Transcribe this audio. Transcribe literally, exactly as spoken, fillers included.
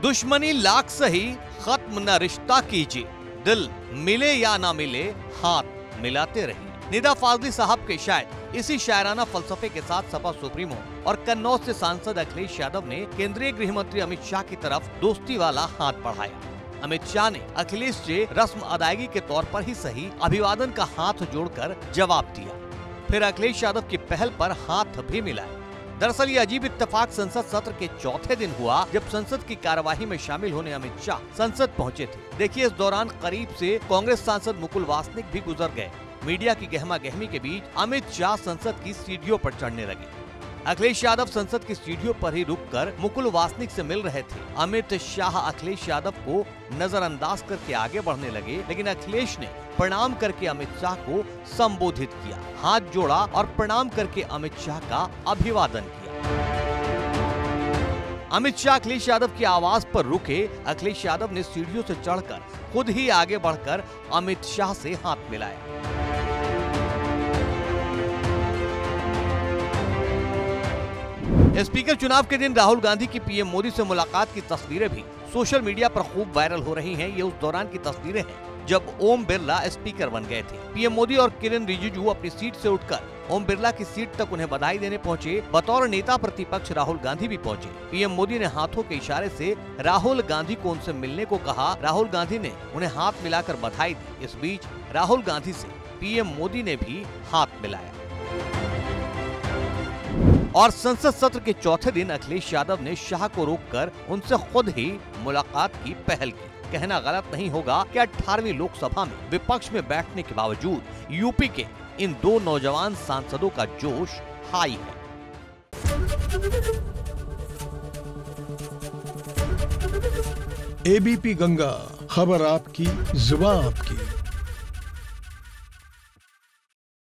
दुश्मनी लाख सही खत्म न रिश्ता कीजिए, दिल मिले या ना मिले हाथ मिलाते रहिए। निदा फाजली साहब के शायद इसी शायराना फलसफे के साथ सपा सुप्रीमो और कन्नौज से सांसद अखिलेश यादव ने केंद्रीय गृह मंत्री अमित शाह की तरफ दोस्ती वाला हाथ बढ़ाया। अमित शाह ने अखिलेश से रस्म अदायगी के तौर पर ही सही अभिवादन का हाथ जोड़कर जवाब दिया, फिर अखिलेश यादव की पहल पर हाथ भी मिलाया। दरअसल ये अजीब इत्तेफाक संसद सत्र के चौथे दिन हुआ जब संसद की कार्यवाही में शामिल होने अमित शाह संसद पहुंचे थे। देखिए, इस दौरान करीब से कांग्रेस सांसद मुकुल वासनिक भी गुजर गए। मीडिया की गहमा गहमी के बीच अमित शाह संसद की सीढ़ियों पर चढ़ने लगे। अखिलेश यादव संसद की सीढ़ियों पर ही रुककर मुकुल वासनिक से मिल रहे थे। अमित शाह अखिलेश यादव को नजरअंदाज करके आगे बढ़ने लगे, लेकिन अखिलेश ने प्रणाम करके अमित शाह को संबोधित किया, हाथ जोड़ा और प्रणाम करके अमित शाह का अभिवादन किया। अमित शाह अखिलेश यादव की आवाज पर रुके। अखिलेश यादव ने सीढ़ियों से चढ़कर खुद ही आगे बढ़कर अमित शाह से हाथ मिलाया। स्पीकर चुनाव के दिन राहुल गांधी की पीएम मोदी से मुलाकात की तस्वीरें भी सोशल मीडिया पर खूब वायरल हो रही हैं। ये उस दौरान की तस्वीरें हैं जब ओम बिरला स्पीकर बन गए थे। पीएम मोदी और किरेन रिजिजू अपनी सीट से उठकर ओम बिरला की सीट तक उन्हें बधाई देने पहुंचे। बतौर नेता प्रतिपक्ष राहुल गांधी भी पहुंचे। पीएम मोदी ने हाथों के इशारे से राहुल गांधी को उनसे मिलने को कहा। राहुल गांधी ने उन्हें हाथ मिलाकर बधाई दी। इस बीच राहुल गांधी से पीएम मोदी ने भी हाथ मिलाया। और संसद सत्र के चौथे दिन अखिलेश यादव ने शाह को रोककर उनसे खुद ही मुलाकात की पहल की। कहना गलत नहीं होगा कि अठारहवीं लोकसभा में विपक्ष में बैठने के बावजूद यूपी के इन दो नौजवान सांसदों का जोश हाई है। एबीपी गंगा, खबर आपकी, जुबान आपकी।